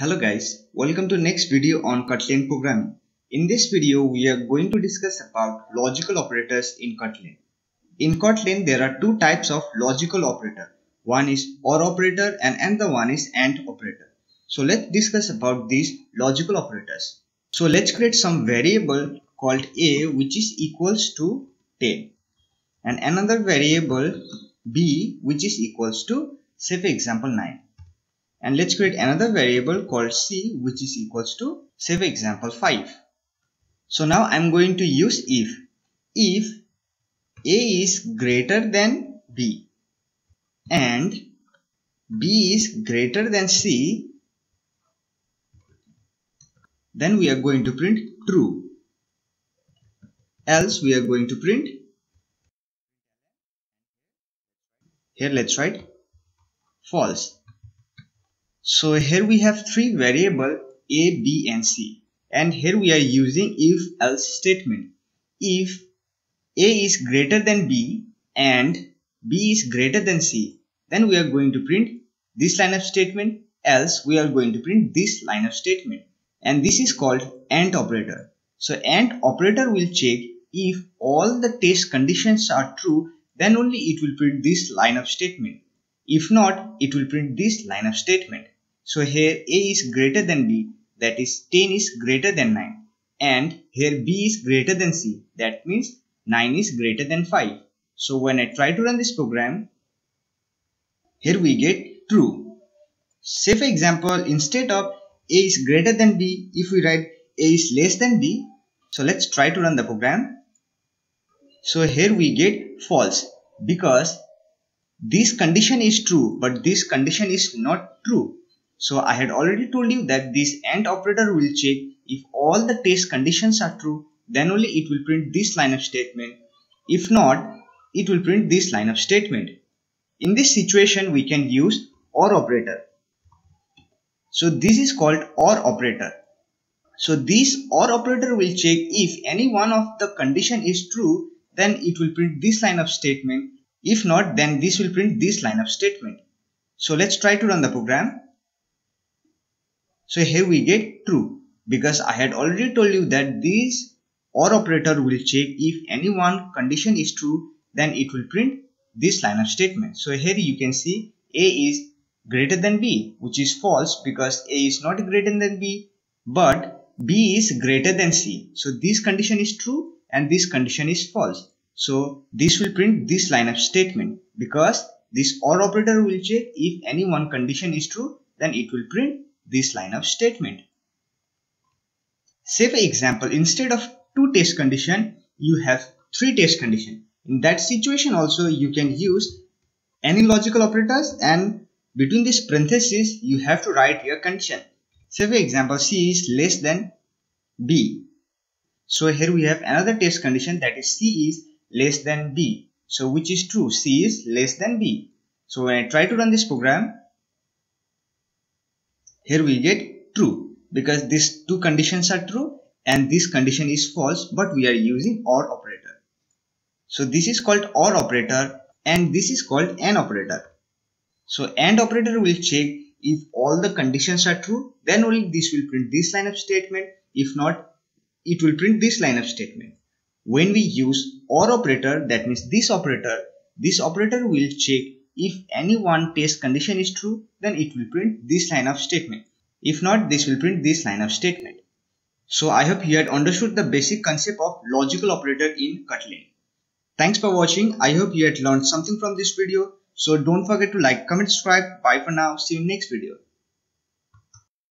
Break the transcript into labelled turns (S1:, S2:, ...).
S1: Hello guys, welcome to next video on Kotlin programming. In this video, we are going to discuss about logical operators in Kotlin. In Kotlin, there are two types of logical operator. One is OR operator and another one is AND operator. So let's discuss about these logical operators. So let's create some variable called a which is equals to 10 and another variable b which is equals to say for example 9. And let's create another variable called c which is equals to say for example 5. So now I'm going to use if a is greater than b and b is greater than c, then we are going to print true, else we are going to print, here let's write false. So here we have three variables a, b and c, and here we are using if else statement. If a is greater than b and b is greater than c, then we are going to print this line of statement, else we are going to print this line of statement, and this is called AND operator. So AND operator will check if all the test conditions are true, then only it will print this line of statement. If not, it will print this line of statement. So here a is greater than b, that is 10 is greater than 9, and here b is greater than c, that means 9 is greater than 5. So when I try to run this program, here we get true. Say for example, instead of a is greater than b, if we write a is less than b, so let's try to run the program. So here we get false because this condition is true, but this condition is not true. So I had already told you that this AND operator will check if all the test conditions are true, then only it will print this line of statement. If not, it will print this line of statement. In this situation, we can use OR operator. So this is called OR operator. So this OR operator will check if any one of the condition is true, then it will print this line of statement. If not, then this will print this line of statement. So let's try to run the program. So here we get true because I had already told you that this OR operator will check if any one condition is true, then it will print this line of statement. So here you can see a is greater than b, which is false because a is not greater than b, but b is greater than c. So this condition is true and this condition is false. So this will print this line of statement because this OR operator will check if any one condition is true, then it will print this line of statement. Say for example, instead of 2 test condition, you have 3 test condition. In that situation also you can use any logical operators, and between this parenthesis you have to write your condition. Say for example, c is less than b. So here we have another test condition, that is c is less than b. So which is true, c is less than b. So when I try to run this program, here we get true because these two conditions are true and this condition is false, but we are using OR operator. So this is called OR operator and this is called AND operator. So AND operator will check if all the conditions are true, then only this will print this line of statement. If not, it will print this line of statement. When we use OR operator, that means this operator will check if any one test condition is true, then it will print this line of statement. If not, this will print this line of statement. So I hope you had understood the basic concept of logical operator in Kotlin. Thanks for watching. I hope you had learned something from this video. So don't forget to like, comment, subscribe. Bye for now. See you in next video.